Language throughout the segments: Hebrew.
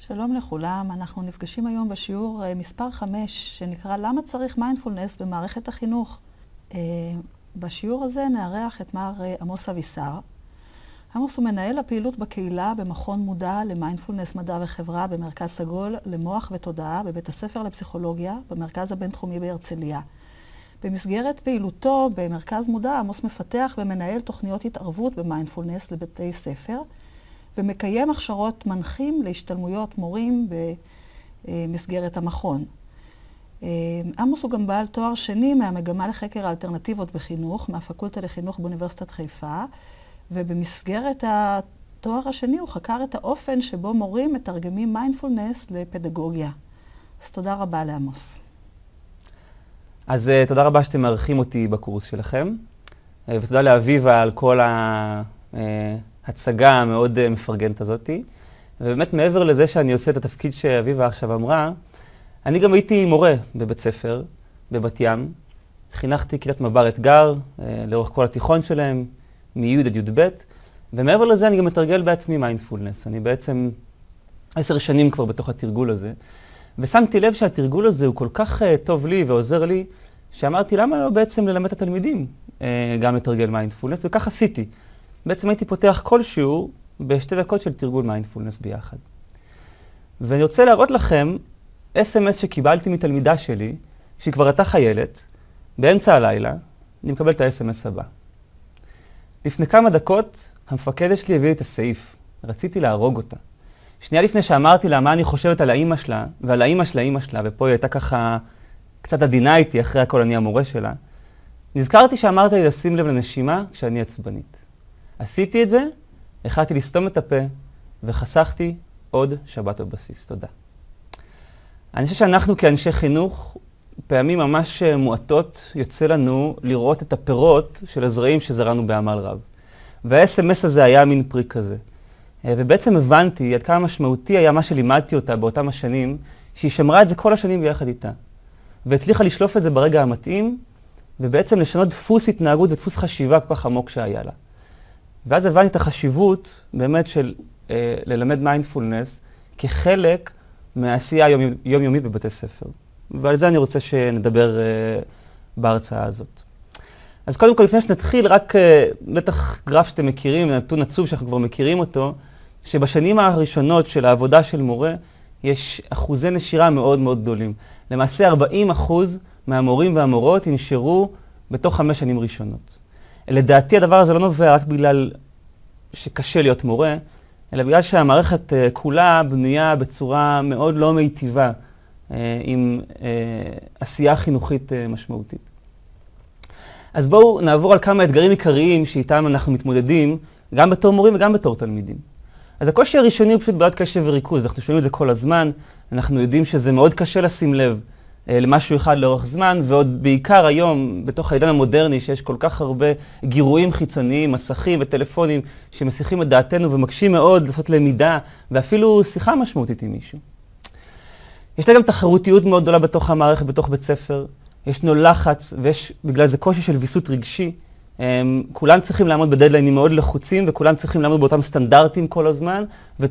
שלום לכולם, אנחנו נפגשים היום בשיעור מספר 5 שנקרא למה צריך מיינדפולנס במערכת החינוך. בשיעור הזה נארח את מר עמוס אבישר. עמוס הוא מנהל הפעילות בקהילה במכון מודע למיינדפולנס מדע וחברה במרכז סגול למוח ותודעה בבית הספר לפסיכולוגיה במרכז הבינתחומי בהרצליה. במסגרת פעילותו במרכז מודע עמוס מפתח ומנהל תוכניות התערבות במיינדפולנס לבתי ספר ומקיים הכשרות מנחים להשתלמויות מורים במסגרת המכון. עמוס הוא גם בעל תואר שני מהמגמה לחקר האלטרנטיבות בחינוך, מהפקולטה לחינוך באוניברסיטת חיפה, ובמסגרת התואר השני הוא חקר את האופן שבו מורים מתרגמים מיינדפולנס לפדגוגיה. אז תודה רבה לעמוס. אז תודה רבה שאתם מארחים אותי בקורס שלכם, ותודה לאביבה על כל ההצגה המאוד מפרגנת הזאת. ובאמת מעבר לזה שאני עושה את התפקיד שאביבה עכשיו אמרה, אני גם הייתי מורה בבית ספר, בבת ים. חינכתי כיתת מב"ר אתגר לאורך כל התיכון שלהם, מי' עד י"ב, ומעבר לזה אני גם מתרגל בעצמי מיינדפולנס. אני בעצם 10 שנים כבר בתוך התרגול הזה, ושמתי לב שהתרגול הזה הוא כל כך טוב לי ועוזר לי, שאמרתי למה לא בעצם ללמד את התלמידים גם לתרגל מיינדפולנס, וכך עשיתי. בעצם הייתי פותח כל שיעור ב2 דקות של תרגול מיינדפולנס ביחד. ואני רוצה להראות לכם SMS שקיבלתי מתלמידה שלי, שהיא כבר הייתה חיילת, באמצע הלילה, אני מקבל את ה-SMS הבא. לפני כמה דקות, המפקדת שלי הביא לי את הסעיף. רציתי להרוג אותה. שנייה לפני שאמרתי לה מה אני חושבת על האמא שלה, ועל האמא של האמא שלה, ופה היא הייתה ככה קצת עדינה איתי, אחרי הכל אני המורה שלה, נזכרתי שאמרת לי לשים לב לנשימה כשאני עצבנית. עשיתי את זה, החלטתי לסתום את הפה, וחסכתי עוד שבת בבסיס. תודה. אני חושב שאנחנו כאנשי חינוך, פעמים ממש מועטות יוצא לנו לראות את הפירות של הזרעים שזרענו בעמל רב. וה-SMS הזה היה מין פרי כזה. ובעצם הבנתי עד כמה משמעותי היה מה שלימדתי אותה באותם השנים, שהיא שמרה את זה כל השנים ביחד איתה. והצליחה לשלוף את זה ברגע המתאים, ובעצם לשנות דפוס התנהגות ודפוס חשיבה כל כך עמוק שהיה לה. ואז הבנתי את החשיבות באמת של ללמד מיינדפולנס כחלק מהעשייה יומיומית בבתי ספר. ועל זה אני רוצה שנדבר בהרצאה הזאת. אז קודם כל, לפני שנתחיל, רק בטח גרף שאתם מכירים, נתון עצוב שאנחנו כבר מכירים אותו, שבשנים הראשונות של העבודה של מורה, יש אחוזי נשירה מאוד מאוד גדולים. למעשה 40% מהמורים והמורות ינשרו בתוך 5 שנים ראשונות. לדעתי הדבר הזה לא נובע רק בגלל שקשה להיות מורה, אלא בגלל שהמערכת כולה בנויה בצורה מאוד לא מיטיבה, עם עשייה חינוכית משמעותית. אז בואו נעבור על כמה אתגרים עיקריים שאיתם אנחנו מתמודדים, גם בתור מורים וגם בתור תלמידים. אז הקושי הראשוני הוא פשוט בעיות קשב וריכוז, אנחנו שומעים את זה כל הזמן, אנחנו יודעים שזה מאוד קשה לשים לב למשהו אחד לאורך זמן, ועוד בעיקר היום, בתוך העידן המודרני, שיש כל כך הרבה גירויים חיצוניים, מסכים וטלפונים, שמסיחים את דעתנו ומקשים מאוד לעשות למידה, ואפילו שיחה משמעותית עם מישהו. יש לה גם תחרותיות מאוד גדולה בתוך המערכת, בתוך בית ספר. ישנו לחץ, ויש בגלל זה קושי של ויסות רגשי. כולם צריכים לעמוד בדדליינים מאוד לחוצים, וכולם צריכים לעמוד באותם סטנדרטים כל הזמן,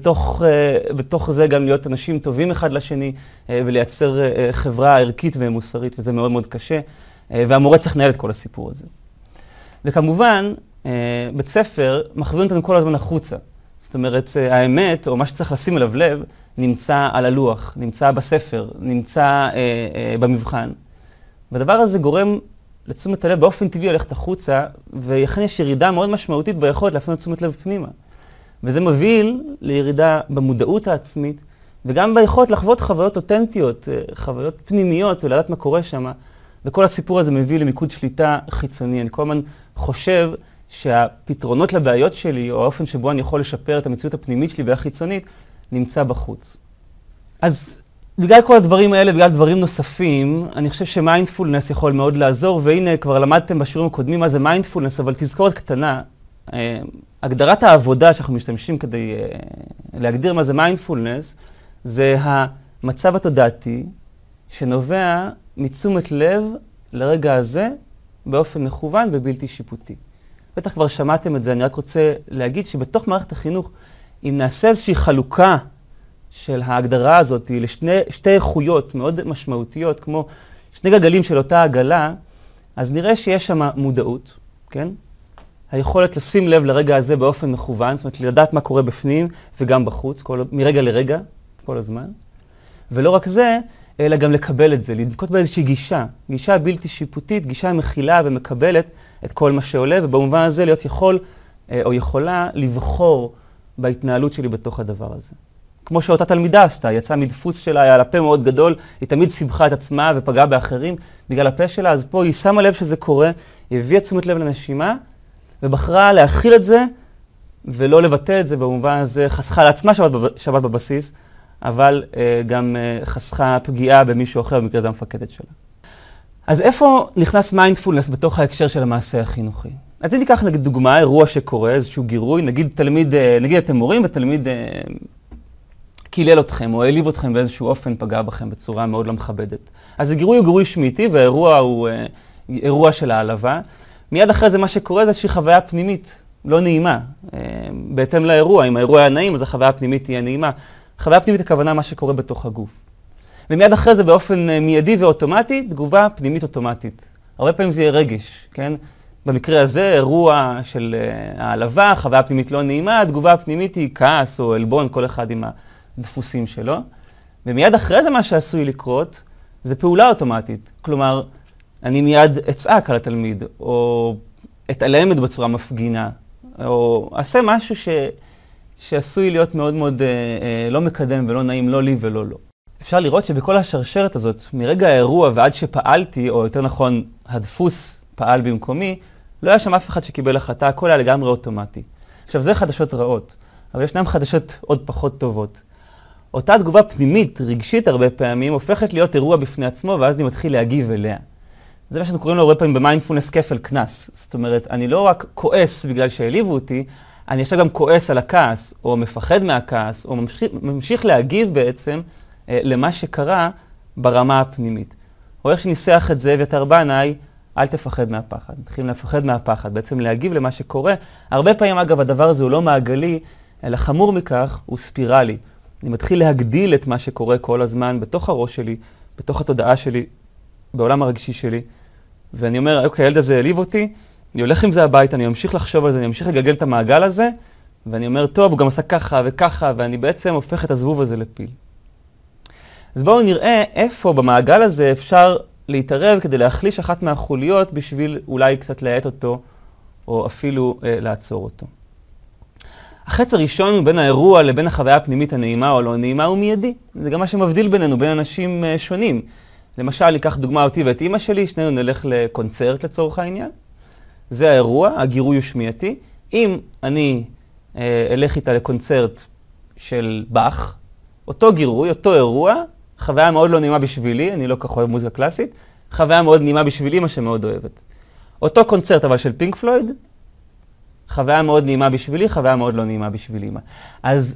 ותוך זה גם להיות אנשים טובים אחד לשני, ולייצר חברה ערכית ומוסרית, וזה מאוד מאוד קשה. והמורה צריך לנהל את כל הסיפור הזה. וכמובן, בית ספר מכוון אותנו כל הזמן החוצה. זאת אומרת, האמת, או מה שצריך לשים אליו לב, נמצא על הלוח, נמצא בספר, נמצא במבחן. והדבר הזה גורם לתשומת הלב באופן טבעי ללכת החוצה, ולכן יש ירידה מאוד משמעותית ביכולת להפנות תשומת לב פנימה. וזה מוביל לירידה במודעות העצמית, וגם ביכולת לחוות חוויות אותנטיות, חוויות פנימיות, ולדעת מה קורה שם. וכל הסיפור הזה מביא למיקוד שליטה חיצוני. אני כל הזמן חושב שהפתרונות לבעיות שלי, או האופן שבו אני יכול לשפר את המציאות הפנימית שלי והחיצונית, נמצא בחוץ. אז בגלל כל הדברים האלה, בגלל דברים נוספים, אני חושב שמיינדפולנס יכול מאוד לעזור, והנה כבר למדתם בשיעורים הקודמים מה זה מיינדפולנס, אבל תזכורת קטנה, הגדרת העבודה שאנחנו משתמשים כדי להגדיר מה זה מיינדפולנס, זה המצב התודעתי שנובע מתשומת לב לרגע הזה באופן מכוון ובלתי שיפוטי. בטח כבר שמעתם את זה, אני רק רוצה להגיד שבתוך מערכת החינוך, אם נעשה איזושהי חלוקה של ההגדרה הזאת לשתי איכויות מאוד משמעותיות, כמו שני גלגלים של אותה עגלה, אז נראה שיש שם מודעות, כן? היכולת לשים לב לרגע הזה באופן מכוון, זאת אומרת, לדעת מה קורה בפנים וגם בחוץ, מרגע לרגע, כל הזמן. ולא רק זה, אלא גם לקבל את זה, לנקוט באיזושהי גישה בלתי שיפוטית, גישה מכילה ומקבלת את כל מה שעולה, ובמובן הזה להיות יכול או יכולה לבחור בהתנהלות שלי בתוך הדבר הזה. כמו שאותה תלמידה עשתה, יצאה מדפוס שלה, היה לה פה מאוד גדול, היא תמיד סיבכה את עצמה ופגעה באחרים בגלל הפה שלה, אז פה היא שמה לב שזה קורה, היא הביאה תשומת לב לנשימה, ובחרה להכיל את זה ולא לבטא את זה, במובן הזה חסכה לעצמה שבת בבסיס, אבל גם חסכה פגיעה במישהו אחר, במקרה זה המפקדת שלה. אז איפה נכנס מיינדפולנס בתוך ההקשר של המעשה החינוכי? אז אני אקח נגיד דוגמה, אירוע שקורה, איזשהו גירוי, נגיד אתם מורים ותלמיד קילל אתכם או העליב אתכם באיזשהו אופן, פגע בכם בצורה מאוד לא מכבדת. אז הגירוי הוא גירוי שמיעתי והאירוע הוא אירוע של העלבה. מיד אחרי זה מה שקורה זה איזושהי חוויה פנימית, לא נעימה. בהתאם לאירוע, אם האירוע היה נעים אז החוויה הפנימית תהיה נעימה. חוויה פנימית הכוונה מה שקורה בתוך הגוף. ומיד אחרי זה באופן מיידי ואוטומטי, תגובה פנימית אוטומטית. הרבה פעמים זה יהיה רגש, כן? במקרה הזה, אירוע של העלבה, חוויה פנימית לא נעימה, התגובה הפנימית היא כעס או אלבון, כל אחד עם הדפוסים שלו. ומיד אחרי זה מה שעשוי לקרות, זה פעולה אוטומטית. כלומר, אני מיד אצעק על התלמיד, או אתעלמת בצורה מפגינה, או אעשה משהו שעשוי להיות מאוד מאוד לא מקדם ולא נעים, לא לי ולא לו. אפשר לראות שבכל השרשרת הזאת, מרגע האירוע ועד שפעלתי, או יותר נכון, הדפוס פעל במקומי, לא היה שם אף אחד שקיבל החלטה, הכל היה לגמרי אוטומטי. עכשיו, זה חדשות רעות, אבל ישנם חדשות עוד פחות טובות. אותה תגובה פנימית, רגשית הרבה פעמים, הופכת להיות אירוע בפני עצמו, ואז אני מתחיל להגיב אליה. זה מה שאנחנו קוראים לו הרבה פעמים במיינדפולנס כפל קנס. זאת אומרת, אני לא רק כועס בגלל שהעליבו אותי, אני עכשיו גם כועס על הכעס, או מפחד מהכעס, או ממשיך להגיב בעצם למה שקרה ברמה הפנימית. או איך שניסח את זה אביתר בנאי, אל תפחד מהפחד. מתחילים לפחד מהפחד, בעצם להגיב למה שקורה. הרבה פעמים, אגב, הדבר הזה הוא לא מעגלי, אלא חמור מכך, הוא ספירלי. אני מתחיל להגדיל את מה שקורה כל הזמן בתוך הראש שלי, בתוך התודעה שלי, בעולם הרגשי שלי. ואני אומר, אוקיי, הילד הזה העליב אותי, אני הולך עם זה הביתה, אני ממשיך לחשוב על זה, אני ממשיך לגלגל את המעגל הזה, ואני אומר, טוב, הוא גם עשה ככה וככה, ואני בעצם הופך את הזבוב הזה לפיל. אז בואו נראה איפה במעגל הזה אפשר להתערב כדי להחליש אחת מהחוליות בשביל אולי קצת להאט אותו, או אפילו לעצור אותו. החץ הראשון בין האירוע לבין החוויה הפנימית הנעימה או לא נעימה הוא מיידי. זה גם מה שמבדיל בינינו, בין אנשים שונים. למשל, ניקח דוגמה אותי ואת אמא שלי, שנינו נלך לקונצרט לצורך העניין. זה האירוע, הגירוי הוא שמיעתי. אם אני אלך איתה לקונצרט של באך, אותו גירוי, אותו אירוע, חוויה מאוד לא נעימה בשבילי, אני לא כך אוהב מוזיקה קלאסית, חוויה מאוד נעימה בשבילי, מה שמאוד אוהבת. אותו קונצרט אבל של פינק פלויד, חוויה מאוד נעימה בשבילי, חוויה מאוד לא נעימה בשבילי. אז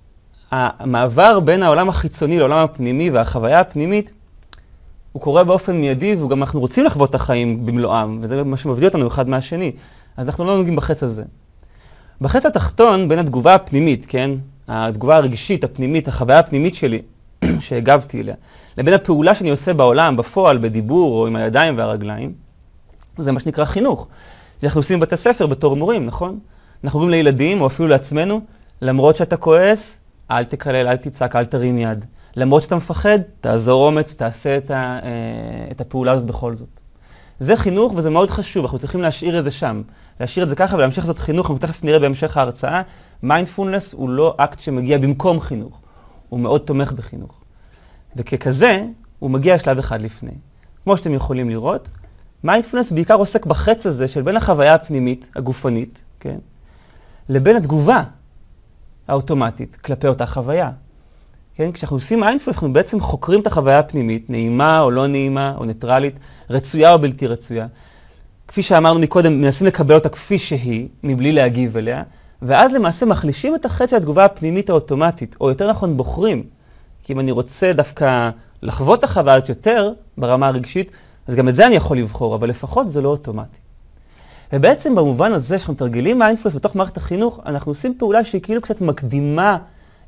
המעבר בין העולם החיצוני לעולם הפנימי והחוויה הפנימית, הוא קורה באופן מיידי, וגם אנחנו רוצים לחוות את החיים במלואם, וזה מה שמבדיל אותנו אחד מהשני. אז אנחנו לא נוגעים בחץ הזה. בחץ התחתון, בין התגובה הפנימית, כן? התגובה הרגשית, הפנימית, החוויה הפנימית שלי, שהגבתי אליה, לבין הפעולה שאני עושה בעולם, בפועל, בדיבור, או עם הידיים והרגליים, זה מה שנקרא חינוך. שאנחנו עושים בבתי ספר בתור מורים, נכון? אנחנו אומרים לילדים, או אפילו לעצמנו, למרות שאתה כועס, אל תקלל, אל תצעק, אל תרים יד. למרות שאתה מפחד, תעזור אומץ, תעשה את הפעולה הזאת בכל זאת. זה חינוך וזה מאוד חשוב, אנחנו צריכים להשאיר את זה שם. להשאיר את זה ככה ולהמשיך לעשות חינוך, אנחנו תכף נראה בהמשך ההרצאה. מיינדפולנס הוא לא אקט שמגיע במקום חינוך, הוא מאוד תומך בחינוך. וככזה, הוא מגיע שלב אחד לפני. כמו שאתם יכולים לראות, מיינדפולנס בעיקר עוסק בחץ הזה של בין החוויה הפנימית, הגופנית, כן? לבין התגובה האוטומטית כלפי אותה חוויה. כן? כשאנחנו עושים מיינדפולנס, אנחנו בעצם חוקרים את החוויה הפנימית, נעימה או לא נעימה, או ניטרלית, רצויה או בלתי רצויה. כפי שאמרנו מקודם, מנסים לקבל אותה כפי שהיא, מבלי להגיב אליה, ואז למעשה מחלישים את החצי התגובה הפנימית האוטומטית, או יותר נכון בוחרים. כי אם אני רוצה דווקא לחוות את החוויה יותר ברמה הרגשית, אז גם את זה אני יכול לבחור, אבל לפחות זה לא אוטומטי. ובעצם במובן הזה שאנחנו מתרגלים מיינדפולנס בתוך מערכת החינוך, אנחנו עושים פעולה שהיא כאילו קצת מקדימה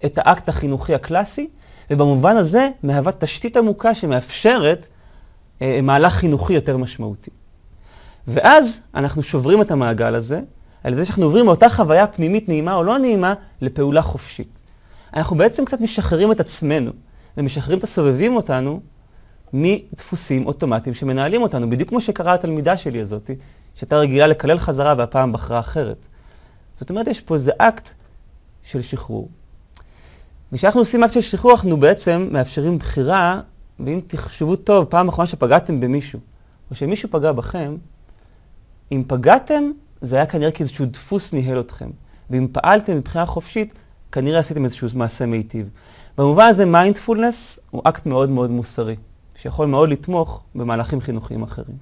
את האקט החינוכי הקלאסי, ובמובן הזה מהווה תשתית עמוקה שמאפשרת מהלך חינוכי יותר משמעותי. ואז אנחנו שוברים את המעגל הזה, על זה שאנחנו עוברים מאותה חוויה פנימית נעימה או לא נעימה לפעולה חופשית. אנחנו בעצם קצת משחררים את עצמנו, ומשחררים את הסובבים אותנו מדפוסים אוטומטיים שמנהלים אותנו, בדיוק כמו שקרה התלמידה שלי הזאת, שהייתה רגילה לקלל חזרה והפעם בחרה אחרת. זאת אומרת, יש פה איזה אקט של שחרור. כשאנחנו עושים אקט של שחרור, אנחנו בעצם מאפשרים בחירה, ואם תחשבו טוב, פעם אחרונה שפגעתם במישהו, או שמישהו פגע בכם, אם פגעתם, זה היה כנראה כאיזשהו דפוס ניהל אתכם. ואם פעלתם מבחירה חופשית, כנראה עשיתם איזשהו מעשה מיטיב. במובן הזה, מיינדפולנס הוא אקט מאוד מאוד מוסרי, שיכול מאוד לתמוך במהלכים חינוכיים אחרים.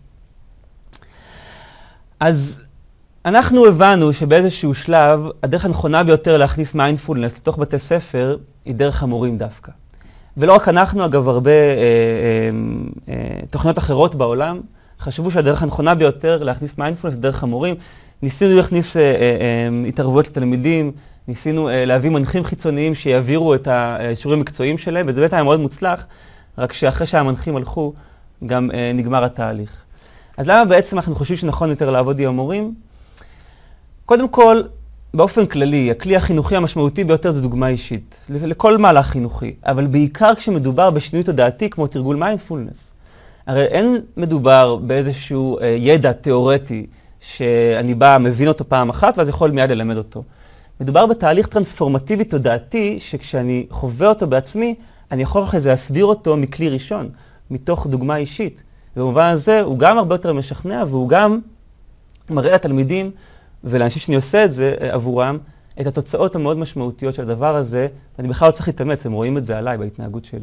אז אנחנו הבנו שבאיזשהו שלב, הדרך הנכונה ביותר להכניס מיינדפולנס לתוך בתי ספר, היא דרך המורים דווקא. ולא רק אנחנו, אגב, הרבה תוכניות אחרות בעולם, חשבו שהדרך הנכונה ביותר להכניס מיינדפולנס דרך המורים. ניסינו להכניס התערבויות לתלמידים, ניסינו להביא מנחים חיצוניים שיעבירו את השיעורים המקצועיים שלהם, וזה באמת היה מאוד מוצלח, רק שאחרי שהמנחים הלכו, גם נגמר התהליך. אז למה בעצם אנחנו חושבים שנכון יותר לעבוד עם המורים? קודם כל, באופן כללי, הכלי החינוכי המשמעותי ביותר זה דוגמה אישית, לכל מהלך חינוכי, אבל בעיקר כשמדובר בשינוי תודעתי כמו תרגול מיינדפולנס. הרי אין מדובר באיזשהו ידע תיאורטי שאני בא, מבין אותו פעם אחת, ואז יכול מיד ללמד אותו. מדובר בתהליך טרנספורמטיבי תודעתי, שכשאני חווה אותו בעצמי, אני יכול אחרי זה להסביר אותו מכלי ראשון, מתוך דוגמה אישית. ובמובן הזה הוא גם הרבה יותר משכנע, והוא גם מראה לתלמידים, ולאנשים שאני עושה את זה עבורם, את התוצאות המאוד משמעותיות של הדבר הזה, ואני בכלל לא צריך להתאמץ, הם רואים את זה עליי בהתנהגות שלי.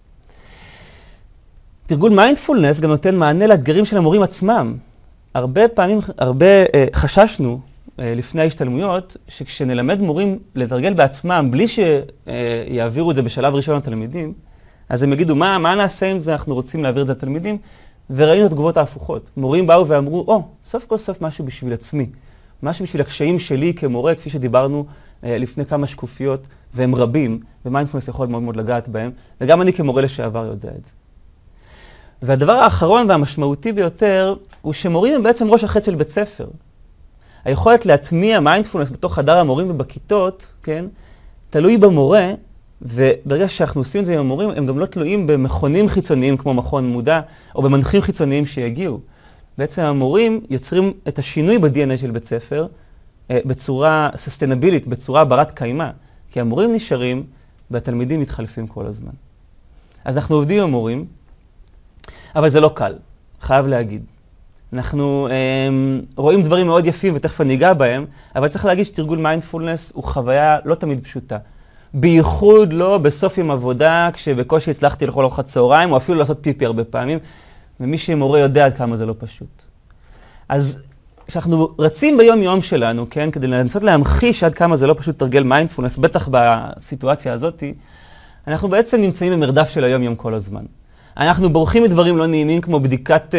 תרגול מיינדפולנס גם נותן מענה לאתגרים של המורים עצמם. הרבה פעמים, חששנו לפני ההשתלמויות, שכשנלמד מורים לתרגל בעצמם, בלי שיעבירו את זה בשלב ראשון לתלמידים, אז הם יגידו, מה נעשה עם זה, אנחנו רוצים להעביר את זה לתלמידים, וראינו את התגובות ההפוכות. מורים באו ואמרו, סוף כל סוף משהו בשביל עצמי. משהו בשביל הקשיים שלי כמורה, כפי שדיברנו לפני כמה שקופיות, והם רבים, ומיינדפולנס יכול מאוד מאוד לגעת בהם, וגם אני כמורה לשעבר יודע את זה. והדבר האחרון והמשמעותי ביותר, הוא שמורים הם בעצם ראש החץ של בית ספר. היכולת להטמיע מיינדפולנס בתוך חדר המורים ובכיתות, כן, תלוי במורה, וברגע שאנחנו עושים את זה עם המורים, הם גם לא תלויים במכונים חיצוניים כמו מכון מודע, או במנחים חיצוניים שיגיעו. בעצם המורים יוצרים את השינוי ב-DNA של בית ספר בצורה ססטנבילית, בצורה ברת קיימה, כי המורים נשארים והתלמידים מתחלפים כל הזמן. אז אנחנו עובדים עם המורים, אבל זה לא קל, חייב להגיד. אנחנו רואים דברים מאוד יפים ותכף אני אגע בהם, אבל צריך להגיד שתרגול מיינדפולנס הוא חוויה לא תמיד פשוטה. בייחוד לא בסוף יום עבודה, כשבקושי הצלחתי לאכול ארוחת צהריים, או אפילו לעשות פיפי הרבה פעמים, ומי שמורה יודע עד כמה זה לא פשוט. אז כשאנחנו רצים ביום יום שלנו, כן, כדי לנסות להמחיש עד כמה זה לא פשוט תרגל מיינדפולנס, בטח בסיטואציה הזאת, אנחנו בעצם נמצאים במרדף של היום יום כל הזמן. אנחנו בורחים מדברים לא נעימים כמו בדיקת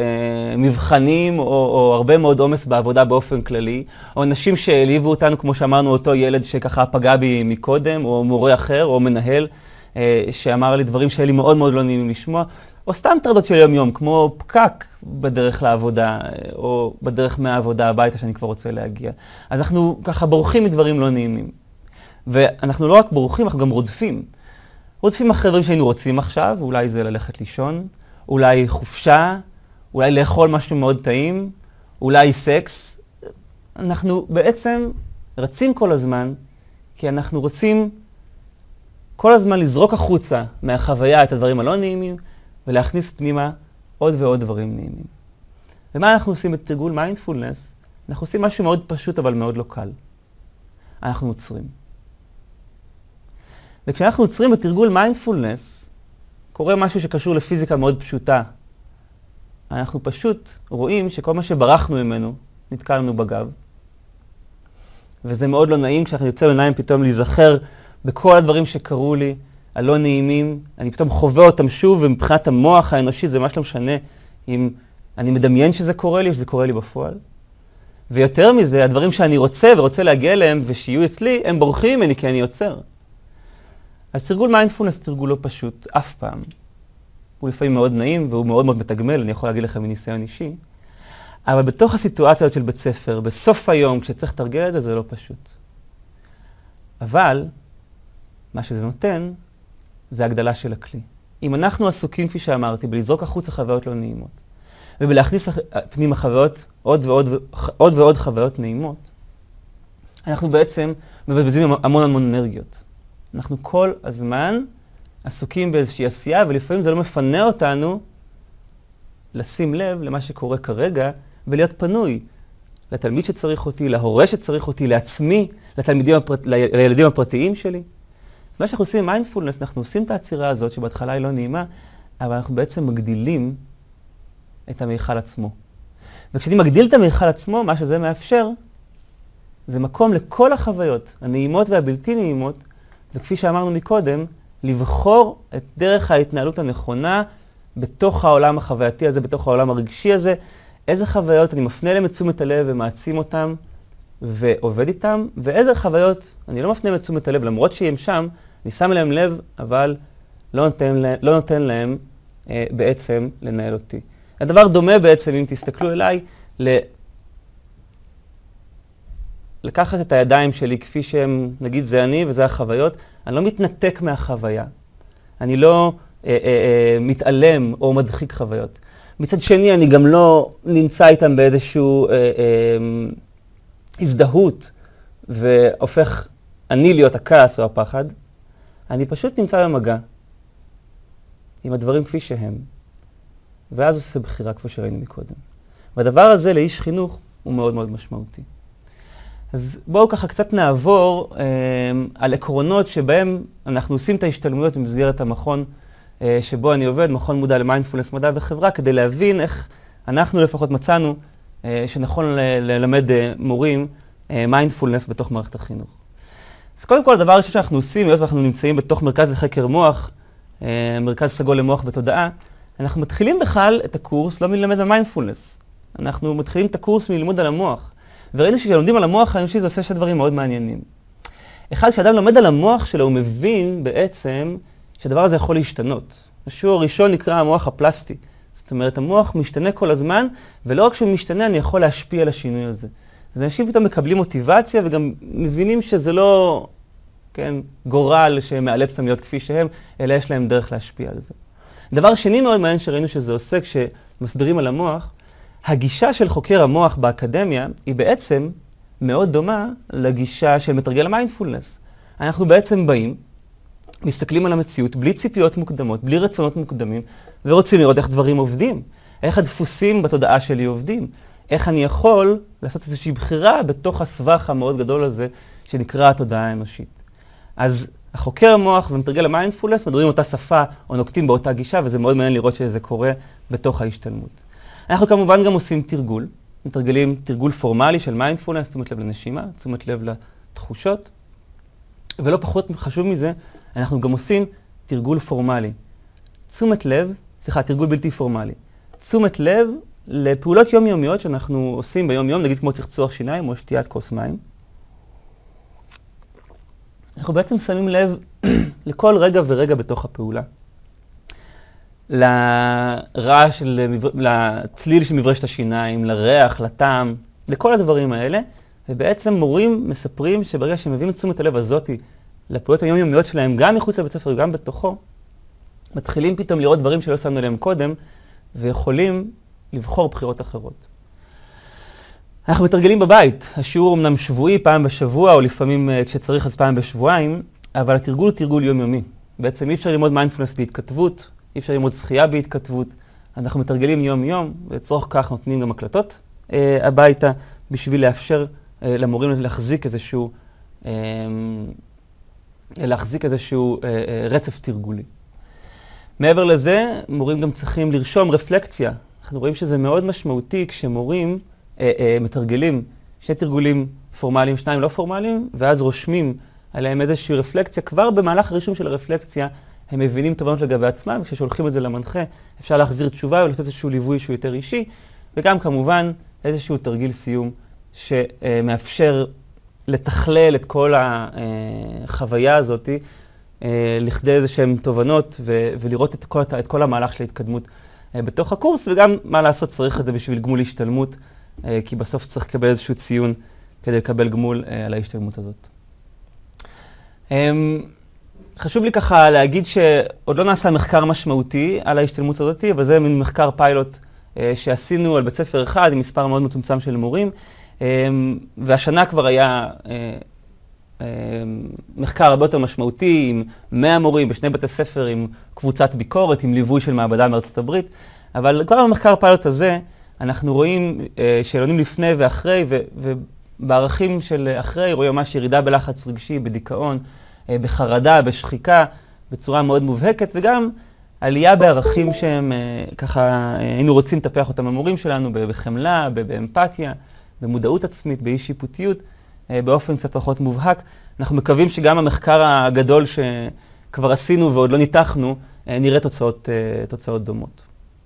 מבחנים או הרבה מאוד עומס בעבודה באופן כללי, או אנשים שהעליבו אותנו, כמו שאמרנו, אותו ילד שככה פגע בי מקודם, או מורה אחר, או מנהל שאמר לי דברים שהיה לי מאוד מאוד לא נעימים לשמוע, או סתם טרדות של יום יום, כמו פקק בדרך לעבודה, או בדרך מהעבודה הביתה שאני כבר רוצה להגיע. אז אנחנו ככה בורחים מדברים לא נעימים. ואנחנו לא רק בורחים, אנחנו גם רודפים. רודפים אחרי דברים שהיינו רוצים עכשיו, אולי זה ללכת לישון, אולי חופשה, אולי לאכול משהו מאוד טעים, אולי סקס. אנחנו בעצם רצים כל הזמן, כי אנחנו רוצים כל הזמן לזרוק החוצה מהחוויה את הדברים הלא נעימים, ולהכניס פנימה עוד ועוד דברים נעימים. ומה אנחנו עושים בתרגול מיינדפולנס? אנחנו עושים משהו מאוד פשוט אבל מאוד לא קל. אנחנו עוצרים. וכשאנחנו עוצרים בתרגול מיינדפולנס, קורה משהו שקשור לפיזיקה מאוד פשוטה. אנחנו פשוט רואים שכל מה שברחנו ממנו נתקע לנו בגב. וזה מאוד לא נעים כשאנחנו יוצא עיניים פתאום להיזכר בכל הדברים שקרו לי, הלא נעימים, אני פתאום חווה אותם שוב, ומבחינת המוח האנושי זה ממש לא משנה אם אני מדמיין שזה קורה לי או שזה קורה לי בפועל. ויותר מזה, הדברים שאני רוצה ורוצה להגיע אליהם ושיהיו אצלי, הם בורחים ממני כי אני יוצר. אז תרגול מיינדפולנס תרגול לא פשוט, אף פעם. הוא לפעמים מאוד נעים והוא מאוד מאוד מתגמל, אני יכול להגיד לכם מניסיון אישי. אבל בתוך הסיטואציות של בית ספר, בסוף היום, כשצריך לתרגל את זה, זה לא פשוט. אבל, מה שזה נותן, זה הגדלה של הכלי. אם אנחנו עסוקים, כפי שאמרתי, בלזרוק החוצה חוויות לא נעימות, ובלהכניס פנימה חוויות, עוד ועוד חוויות נעימות, אנחנו בעצם מבזבזים המון אנרגיות. אנחנו כל הזמן עסוקים באיזושהי עשייה, ולפעמים זה לא מפנה אותנו לשים לב למה שקורה כרגע, ולהיות פנוי לתלמיד שצריך אותי, להורה שצריך אותי, לעצמי, לילדים הפרטיים שלי. מה שאנחנו עושים עם מיינדפולנס, אנחנו עושים את העצירה הזאת, שבהתחלה היא לא נעימה, אבל אנחנו בעצם מגדילים את המיכל עצמו. וכשאני מגדיל את המיכל עצמו, מה שזה מאפשר, זה מקום לכל החוויות, הנעימות והבלתי נעימות, וכפי שאמרנו מקודם, לבחור את דרך ההתנהלות הנכונה בתוך העולם החווייתי הזה, בתוך העולם הרגשי הזה, איזה חוויות אני מפנה להם את תשומת הלב ומעצים אותם ועובד איתם, ואיזה חוויות אני לא מפנה להם את תשומת הלב, למרות שהם שם, אני שם להם לב, אבל לא נותן להם בעצם לנהל אותי. הדבר דומה בעצם, אם תסתכלו אליי, לקחת את הידיים שלי כפי שהם, נגיד זה אני וזה החוויות, אני לא מתנתק מהחוויה. אני לא מתעלם או מדחיק חוויות. מצד שני, אני גם לא נמצא איתם באיזשהו הזדהות והופך אני להיות הכעס או הפחד. אני פשוט נמצא במגע עם הדברים כפי שהם. ואז עושה בחירה כפי שראינו מקודם. והדבר הזה לאיש חינוך הוא מאוד מאוד משמעותי. אז בואו ככה קצת נעבור על עקרונות שבהם אנחנו עושים את ההשתלמויות במסגרת המכון שבו אני עובד, מכון מודע למיינדפולנס מדע וחברה, כדי להבין איך אנחנו לפחות מצאנו שנכון ללמד מורים מיינדפולנס בתוך מערכת החינוך. אז קודם כל, הדבר הראשון שאנחנו עושים, היות ואנחנו נמצאים בתוך מרכז לחקר מוח, מרכז סגול למוח ותודעה, אנחנו מתחילים בכלל את הקורס לא מללמד על מיינדפולנס. אנחנו מתחילים את הקורס מללמוד על המוח. וראינו שכשלומדים על המוח האנושי זה עושה שני דברים מאוד מעניינים. אחד, כשאדם לומד על המוח שלו, הוא מבין בעצם שהדבר הזה יכול להשתנות. השיעור הראשון נקרא המוח הפלסטי. זאת אומרת, המוח משתנה כל הזמן, ולא רק שהוא משתנה, אני יכול להשפיע על השינוי הזה. אז אנשים פתאום מקבלים מוטיבציה, וגם מבינים שזה לא, כן, גורל שמאלץ אותם להיות כפי שהם, אלא יש להם דרך להשפיע על זה. דבר שני מאוד מעניין שראינו שזה עושה כשמסבירים על המוח, הגישה של חוקר המוח באקדמיה היא בעצם מאוד דומה לגישה של מתרגל המיינדפולנס. אנחנו בעצם באים, מסתכלים על המציאות בלי ציפיות מוקדמות, בלי רצונות מוקדמים, ורוצים לראות איך דברים עובדים, איך הדפוסים בתודעה שלי עובדים, איך אני יכול לעשות איזושהי בחירה בתוך הסבך המאוד גדול הזה שנקרא התודעה האנושית. אז החוקר המוח ומתרגל המיינדפולנס מדברים אותה שפה או נוקטים באותה גישה, וזה מאוד מעניין לראות שזה קורה בתוך ההשתלמות. אנחנו כמובן גם עושים תרגול, מתרגלים תרגול פורמלי של מיינדפולנס, תשומת לב לנשימה, תשומת לב לתחושות, ולא פחות חשוב מזה, אנחנו גם עושים תרגול פורמלי. תרגול בלתי פורמלי. תשומת לב לפעולות יומיומיות שאנחנו עושים ביום-יום, נגיד כמו צחצוח שיניים או שתיית כוס מים. אנחנו בעצם שמים לב לכל רגע ורגע בתוך הפעולה. לרעש, לצליל של מברשת השיניים, לריח, לטעם, לכל הדברים האלה. ובעצם מורים מספרים שברגע שהם מביאים את תשומת הלב הזאתי לפעולות היומיומיות שלהם, גם מחוץ לבית ספר וגם בתוכו, מתחילים פתאום לראות דברים שלא שמנו להם קודם, ויכולים לבחור בחירות אחרות. אנחנו מתרגלים בבית. השיעור אמנם שבועי, פעם בשבוע, או לפעמים כשצריך אז פעם בשבועיים, אבל התרגול הוא תרגול יומיומי. בעצם אי אפשר ללמוד מיינדפולנס בהתכתבות, אי אפשר ללמוד שחייה בהתכתבות. אנחנו מתרגלים יום-יום, ולצורך כך נותנים גם הקלטות הביתה, בשביל לאפשר למורים להחזיק איזשהו רצף תרגולי. מעבר לזה, מורים גם צריכים לרשום רפלקציה. אנחנו רואים שזה מאוד משמעותי כשמורים מתרגלים שני תרגולים פורמליים, שניים לא פורמליים, ואז רושמים עליהם איזושהי רפלקציה. כבר במהלך הרישום של הרפלקציה הם מבינים תובנות לגבי עצמם, וכששולחים את זה למנחה אפשר להחזיר תשובה ולתת איזשהו ליווי שהוא יותר אישי, וגם כמובן איזשהו תרגיל סיום שמאפשר לתכלל את כל החוויה הזאת לכדי איזה שהן תובנות ולראות את כל המהלך של ההתקדמות בתוך הקורס, וגם מה לעשות, צריך את זה בשביל גמול השתלמות, כי בסוף צריך לקבל איזשהו ציון כדי לקבל גמול על ההשתלמות הזאת. חשוב לי ככה להגיד שעוד לא נעשה מחקר משמעותי על ההשתלמות הזאת, אבל זה מין מחקר פיילוט שעשינו על בית ספר אחד עם מספר מאוד מצומצם של מורים, והשנה כבר היה מחקר הרבה יותר משמעותי עם 100 מורים בשני בתי ספר, עם קבוצת ביקורת, עם ליווי של מעבדה מארצות הברית, אבל כבר במחקר פיילוט הזה אנחנו רואים שאלונים לפני ואחרי, ובערכים של אחרי רואים ממש ירידה בלחץ רגשי, בדיכאון, בחרדה, בשחיקה, בצורה מאוד מובהקת, וגם עלייה בערכים שהם ככה היינו רוצים לטפח אותם המורים שלנו, בחמלה, באמפתיה, במודעות עצמית, באי שיפוטיות, באופן קצת פחות מובהק. אנחנו מקווים שגם המחקר הגדול שכבר עשינו ועוד לא ניתחנו, נראה תוצאות דומות.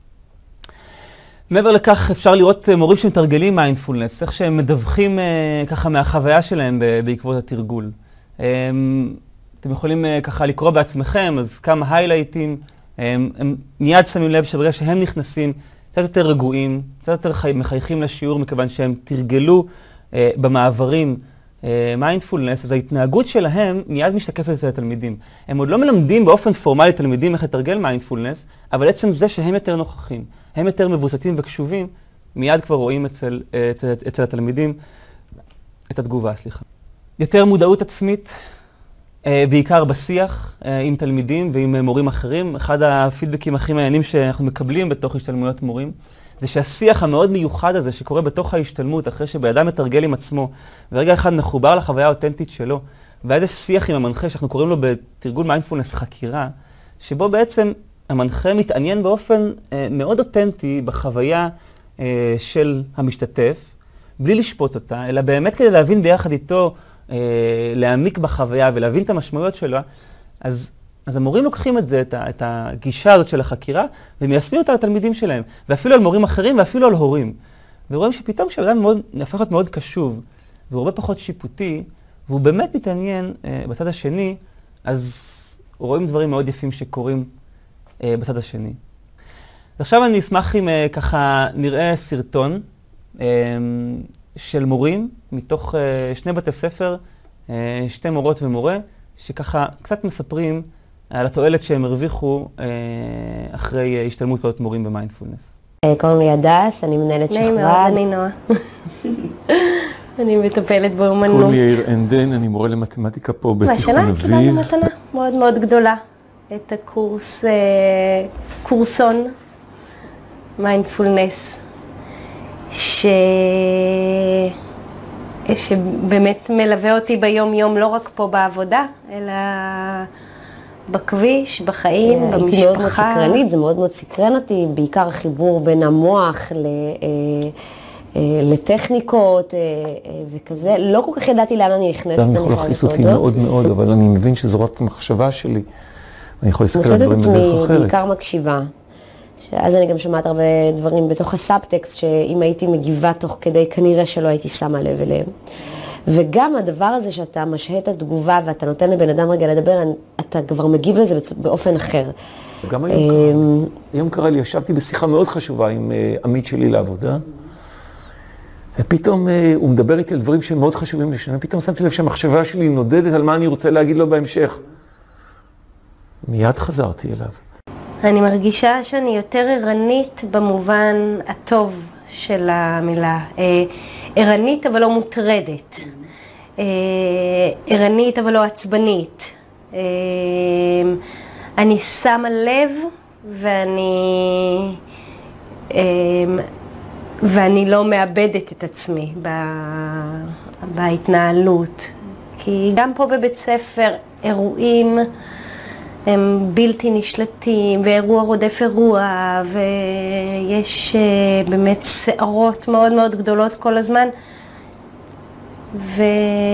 מעבר לכך, אפשר לראות מורים שמתרגלים מיינדפולנס, איך שהם מדווחים ככה מהחוויה שלהם בעקבות התרגול. אתם יכולים ככה לקרוא בעצמכם, אז כמה היילייטים, הם מיד שמים לב שברגע שהם נכנסים, קצת יותר רגועים, קצת יותר מחייכים לשיעור, מכיוון שהם תרגלו במעברים מיינדפולנס, אז ההתנהגות שלהם מיד משתקפת אצל התלמידים. הם עוד לא מלמדים באופן פורמלי תלמידים איך לתרגל מיינדפולנס, אבל עצם זה שהם יותר נוכחים, הם יותר מבוסתים וקשובים, מיד כבר רואים אצל התלמידים את התגובה, סליחה. יותר מודעות עצמית, בעיקר בשיח עם תלמידים ועם מורים אחרים. אחד הפידבקים הכי מעניינים שאנחנו מקבלים בתוך השתלמויות מורים, זה שהשיח המאוד מיוחד הזה שקורה בתוך ההשתלמות, אחרי שבאדם מתרגל עם עצמו, ורגע אחד מחובר לחוויה האותנטית שלו, ואיזה שיח עם המנחה, שאנחנו קוראים לו בתרגול מיינדפולנס חקירה, שבו בעצם המנחה מתעניין באופן מאוד אותנטי בחוויה של המשתתף, בלי לשפוט אותה, אלא באמת כדי להבין ביחד איתו, להעמיק בחוויה ולהבין את המשמעויות שלה, אז המורים לוקחים את זה, את הגישה הזאת של החקירה, ומיישמים אותה לתלמידים שלהם, ואפילו על מורים אחרים ואפילו על הורים. ורואים שפתאום כשאדם הופך להיות מאוד קשוב, והוא הרבה פחות שיפוטי, והוא באמת מתעניין בצד השני, אז רואים דברים מאוד יפים שקורים בצד השני. עכשיו אני אשמח אם ככה נראה סרטון של מורים מתוך שני בתי ספר, שתי מורות ומורה, שככה קצת מספרים על התועלת שהם הרוויחו אחרי השתלמות פעולות מורים במיינדפולנס. קוראים לי הדס, אני מנהלת שכבה. נעים מאוד, אני נועה. אני מטפלת באומנות. קוראים לי יאיר אנדן, אני מורה למתמטיקה פה בתיכון אביב. והשנה קיבלנו מתנה מאוד מאוד גדולה, את הקורס, קורסון מיינדפולנס, שבאמת מלווה אותי ביום יום, לא רק פה בעבודה, אלא בכביש, בחיים, במשפחה. הייתי מאוד מאוד סקרנית, זה מאוד מאוד סקרן אותי, בעיקר החיבור בין המוח לטכניקות וכזה. לא כל כך ידעתי לאן אני נכנסת. זה יכול להכניס אותי מאוד מאוד, אבל אני מבין שזו רק מחשבה שלי. אני יכול להסתכל על דברים בדרך אחרת. מוצאת את עצמי בעיקר מקשיבה. אז אני גם שומעת הרבה דברים בתוך הסאבטקסט, שאם הייתי מגיבה תוך כדי, כנראה שלא הייתי שמה לב אליהם. וגם הדבר הזה שאתה משהה את התגובה ואתה נותן לבן אדם רגע לדבר, אתה כבר מגיב לזה באופן אחר. גם היום קרה לי, ישבתי בשיחה מאוד חשובה עם עמית שלי לעבודה, ופתאום הוא מדבר איתי על דברים שהם מאוד חשובים לשנה, פתאום שמתי לב שהמחשבה שלי נודדת על מה אני רוצה להגיד לו בהמשך. מיד חזרתי אליו. אני מרגישה שאני יותר ערנית במובן הטוב של המילה. ערנית אבל לא מוטרדת. ערנית אבל לא עצבנית. אני שמה לב ואני לא מאבדת את עצמי בהתנהלות. כי גם פה בבית ספר אירועים הם בלתי נשלטים, ואירוע רודף אירוע, ויש באמת סערות מאוד מאוד גדולות כל הזמן. ויש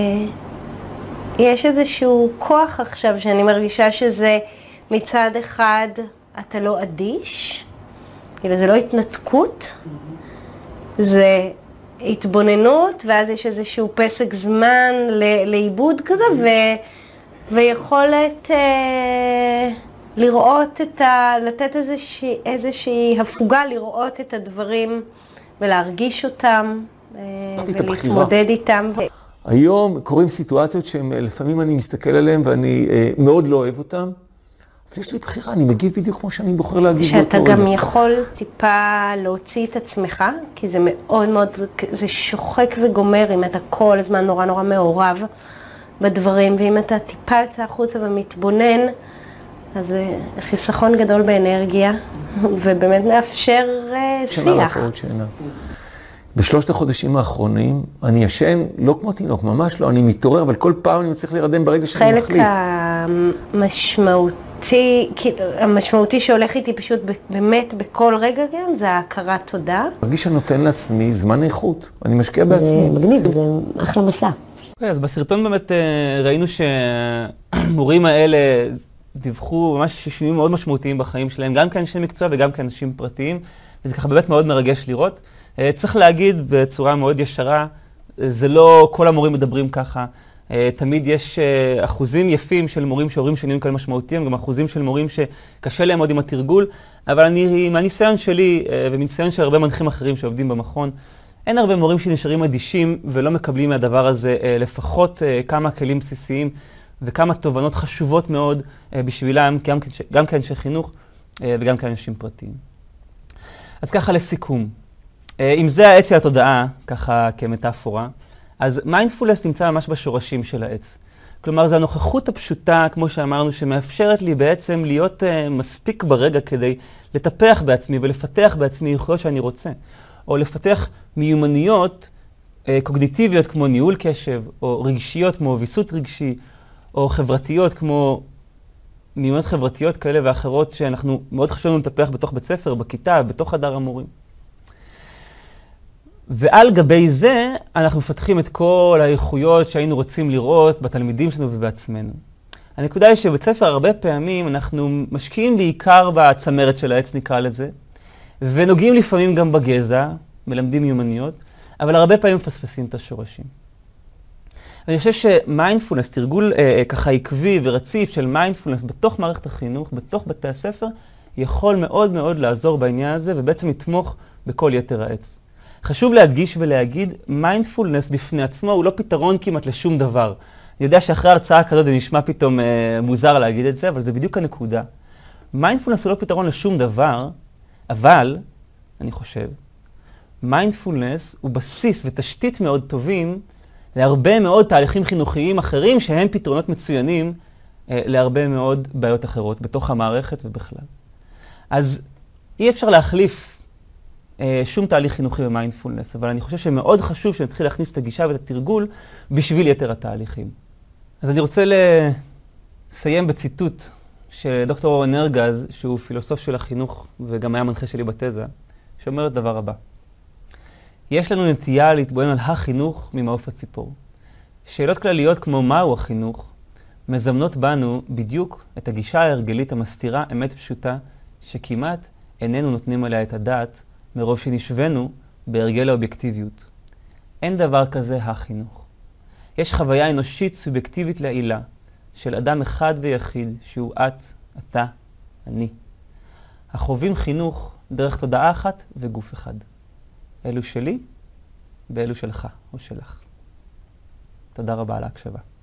איזשהו כוח עכשיו שאני מרגישה שזה מצד אחד אתה לא אדיש, כאילו זה לא התנתקות, זה התבוננות, ואז יש איזשהו פסק זמן לאיבוד כזה, ויכולת לראות לתת איזושהי הפוגה, לראות את הדברים ולהרגיש אותם ולהתמודד איתם. היום קוראים סיטואציות שלפעמים אני מסתכל עליהן ואני מאוד לא אוהב אותן, אבל יש לי בחירה, אני מגיב בדיוק כמו שאני בוחר להגיב באותו רגע. שאתה גם יכול טיפה להוציא את עצמך, כי זה מאוד מאוד, זה שוחק וגומר אם אתה כל הזמן נורא נורא מעורב בדברים, ואם אתה טיפה יוצא החוצה ומתבונן, אז זה חיסכון גדול באנרגיה, ובאמת מאפשר שיח. בשלושת החודשים האחרונים, אני ישן לא כמו תינוק, ממש לא, אני מתעורר, אבל כל פעם אני מצליח להירדם ברגע שאני מחליט. חלק המשמעותי שהולך איתי פשוט באמת בכל רגע, זה ההכרת תודה. מרגיש שאני נותן לעצמי זמן איכות, אני משקיע בעצמי. זה מגניב, זה אחלה מסע. אז בסרטון באמת ראינו שהמורים האלה דיווחו ממש שינויים מאוד משמעותיים בחיים שלהם, גם כאנשי מקצוע וגם כאנשים פרטיים, וזה ככה באמת מאוד מרגש לראות. צריך להגיד בצורה מאוד ישרה, זה לא כל המורים מדברים ככה. תמיד יש אחוזים יפים של מורים שעוברים שינויים כאלה משמעותיים, גם אחוזים של מורים שקשה להם מאוד עם התרגול, אבל מהניסיון שלי ומניסיון של הרבה מנחים אחרים שעובדים במכון, אין הרבה מורים שנשארים אדישים ולא מקבלים מהדבר הזה לפחות כמה כלים בסיסיים וכמה תובנות חשובות מאוד בשבילם, גם כאנשי חינוך וגם כאנשים פרטיים. אז ככה לסיכום. אם זה העץ של התודעה, ככה כמטאפורה, אז מיינדפולנס נמצא ממש בשורשים של העץ. כלומר, זו הנוכחות הפשוטה, כמו שאמרנו, שמאפשרת לי בעצם להיות מספיק ברגע כדי לטפח בעצמי ולפתח בעצמי יכולות שאני רוצה. או לפתח מיומנויות קוגניטיביות כמו ניהול קשב, או רגשיות כמו ויסות רגשי, או חברתיות כמו מיומנויות חברתיות כאלה ואחרות שאנחנו מאוד חשוב לנו לטפח בתוך בית ספר, בכיתה, בתוך חדר המורים. ועל גבי זה אנחנו מפתחים את כל האיכויות שהיינו רוצים לראות בתלמידים שלנו ובעצמנו. הנקודה היא שבבית ספר הרבה פעמים אנחנו משקיעים בעיקר בצמרת של העץ, נקרא לזה, ונוגעים לפעמים גם בגזע, מלמדים מיומנויות, אבל הרבה פעמים מפספסים את השורשים. אני חושב שמיינדפולנס, תרגול ככה עקבי ורציף של מיינדפולנס בתוך מערכת החינוך, בתוך בתי הספר, יכול מאוד מאוד לעזור בעניין הזה ובעצם לתמוך בכל יתר העץ. חשוב להדגיש ולהגיד, מיינדפולנס בפני עצמו הוא לא פתרון כמעט לשום דבר. אני יודע שאחרי הרצאה כזאת זה נשמע פתאום מוזר להגיד את זה, אבל זה בדיוק הנקודה. מיינדפולנס הוא לא פתרון לשום דבר, אבל, אני חושב, מיינדפולנס הוא בסיס ותשתית מאוד טובים להרבה מאוד תהליכים חינוכיים אחרים שהם פתרונות מצוינים להרבה מאוד בעיות אחרות בתוך המערכת ובכלל. אז אי אפשר להחליף שום תהליך חינוכי במיינדפולנס, אבל אני חושב שמאוד חשוב שנתחיל להכניס את הגישה ואת התרגול בשביל יתר התהליכים. אז אני רוצה לסיים בציטוט של דוקטור אורן ארגז, שהוא פילוסוף של החינוך וגם היה מנחה שלי בתזה, שאומר את הדבר הבא. יש לנו נטייה להתבונן על החינוך ממעוף הציפור. שאלות כלליות כמו מהו החינוך, מזמנות בנו בדיוק את הגישה ההרגלית המסתירה אמת פשוטה, שכמעט איננו נותנים עליה את הדעת, מרוב שנשוונו בהרגל האובייקטיביות. אין דבר כזה החינוך. יש חוויה אנושית סובייקטיבית לעילה, של אדם אחד ויחיד שהוא את, אתה, אני. החווים חינוך דרך תודעה אחת וגוף אחד. אלו שלי ואלו שלך או שלך. תודה רבה על ההקשבה.